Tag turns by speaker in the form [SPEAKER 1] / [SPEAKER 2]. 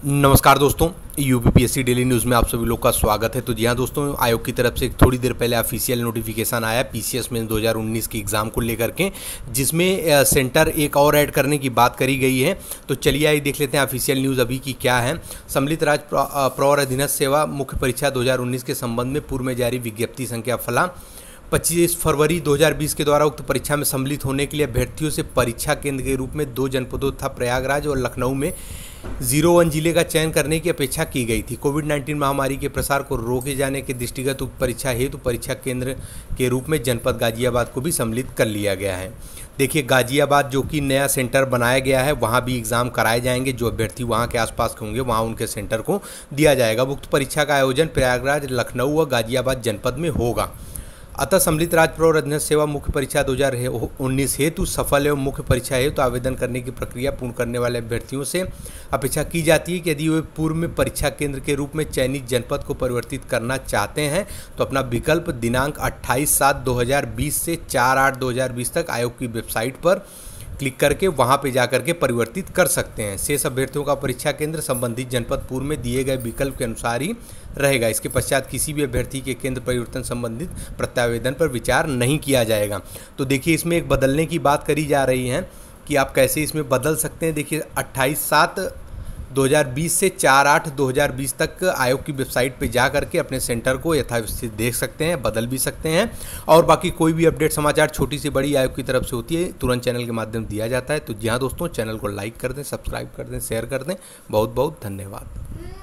[SPEAKER 1] नमस्कार दोस्तों, UPPSC daily news में आप सभी लोग का स्वागत है। तो जी हाँ दोस्तों, आयोग की तरफ से थोड़ी देर पहले ऑफिशियल नोटिफिकेशन आया पीसीएस मेंस 2019 के एग्ज़ाम को लेकर के, जिसमें सेंटर एक और ऐड करने की बात करी गई है। तो चलिए आइए देख लेते हैं ऑफिशियल न्यूज़ अभी की क्या है। सम्मिलित राज्य प्रौर अधीनस्थ सेवा मुख्य परीक्षा 2019 के संबंध में पूर्व में जारी विज्ञप्ति संख्या फला 25 फरवरी 2020 के द्वारा उक्त परीक्षा में सम्मिलित होने के लिए अभ्यर्थियों से परीक्षा केंद्र के रूप में 2 जनपदों तथा प्रयागराज और लखनऊ में 01 जिले का चयन करने की अपेक्षा की गई थी। कोविड-19 महामारी के प्रसार को रोके जाने के दृष्टिगत उक्त परीक्षा हेतु परीक्षा केंद्र के रूप में जनपद गाजियाबाद को भी सम्मिलित कर लिया गया है। देखिए, गाजियाबाद जो कि नया सेंटर बनाया गया है, वहाँ भी एग्ज़ाम कराए जाएंगे। जो अभ्यर्थी वहाँ के आसपास के होंगे वहाँ उनके सेंटर को दिया जाएगा। उक्त परीक्षा का आयोजन प्रयागराज, लखनऊ व गाजियाबाद जनपद में होगा। अतः सम्मिलित राज्य प्रौर अधीनस्थ सेवा मुख्य परीक्षा 2019 हेतु सफल एवं मुख्य परीक्षा हेतु आवेदन करने की प्रक्रिया पूर्ण करने वाले अभ्यर्थियों से अपेक्षा की जाती है कि यदि वे पूर्व में परीक्षा केंद्र के रूप में चयनित जनपद को परिवर्तित करना चाहते हैं तो अपना विकल्प दिनांक 28/7/2020 से 4/8/2020 तक आयोग की वेबसाइट पर क्लिक करके वहां पे जाकर के परिवर्तित कर सकते हैं। शेष अभ्यर्थियों का परीक्षा केंद्र संबंधित जनपद पूर्व में दिए गए विकल्प के अनुसार ही रहेगा। इसके पश्चात किसी भी अभ्यर्थी के केंद्र परिवर्तन संबंधित प्रत्यावेदन पर विचार नहीं किया जाएगा। तो देखिए, इसमें एक बदलने की बात करी जा रही है कि आप कैसे इसमें बदल सकते हैं। देखिए, 28/7/2020 से 4/8/2020 तक आयोग की वेबसाइट पे जा करके अपने सेंटर को यथावस्थित देख सकते हैं, बदल भी सकते हैं। और बाकी कोई भी अपडेट समाचार छोटी से बड़ी आयोग की तरफ से होती है तुरंत चैनल के माध्यम दिया जाता है। तो जी हाँ दोस्तों, चैनल को लाइक कर दें, सब्सक्राइब कर दें, शेयर कर दें। बहुत बहुत धन्यवाद।